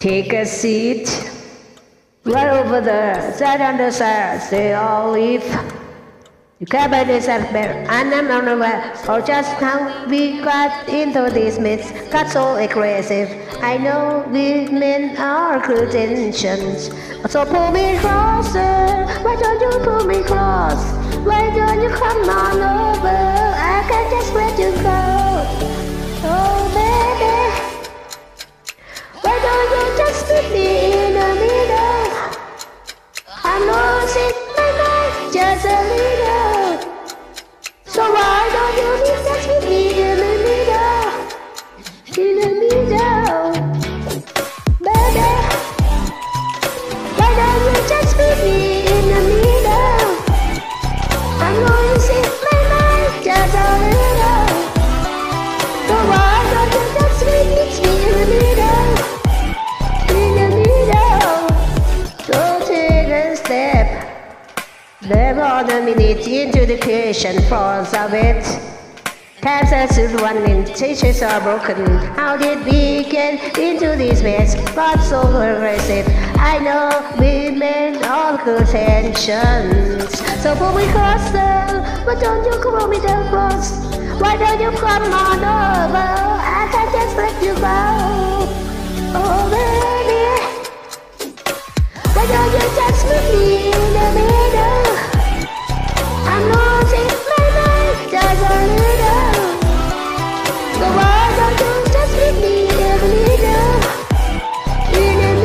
Take a seat. Right over there. Sit on the side. Stay all leave. You can't buy this at better. And I'm not aware or just how we got into this mess. Got so aggressive. I know we meant our good intentions. So pull me closer. Why don't you pull me close? Why don't you come on over? I can't just let you go. Oh baby, why don't you just put me in the middle? I'm losing my mind just a little. So why don't you just put me in the middle? In the middle, baby. Why don't you just put me in the middle? I'm losing my mind just a little. So why don't you just put me in the middle? In the middle. So take a step. There are the minute into the creation force of it. Times are soon running, teachers are broken. How did we get into this mess? Got so aggressive. I know we meant all good intentions. So pull me closer, but don't you pull me down close. Why don't you come on over? I can't just let you go. Oh baby, why don't you just put me in the middle? I'm losing my mind just a little. So why don't you just put me in the middle? In the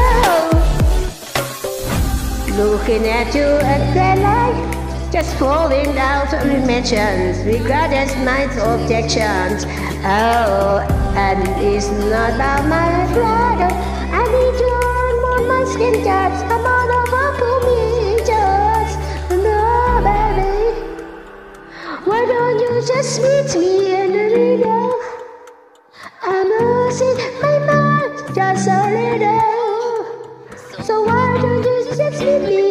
middle. Looking at you at that light, just falling out of dimensions. Regardless night objections. Oh, and it's not about my brother. I need you on my skin just come on over to me just. No baby, why don't you just meet me in the middle? I'm losing my mind just a little. So why don't you just meet me